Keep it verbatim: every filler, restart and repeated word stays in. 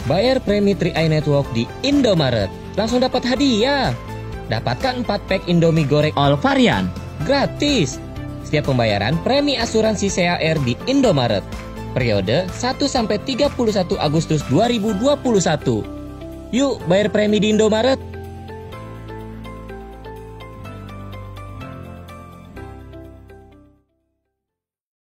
Bayar premi tri eye Network di Indomaret, langsung dapat hadiah. Dapatkan empat pack Indomie goreng all varian gratis. Setiap pembayaran premi asuransi C A R di Indomaret. Periode satu sampai tiga puluh satu Agustus dua ribu dua puluh satu. Yuk bayar premi di Indomaret.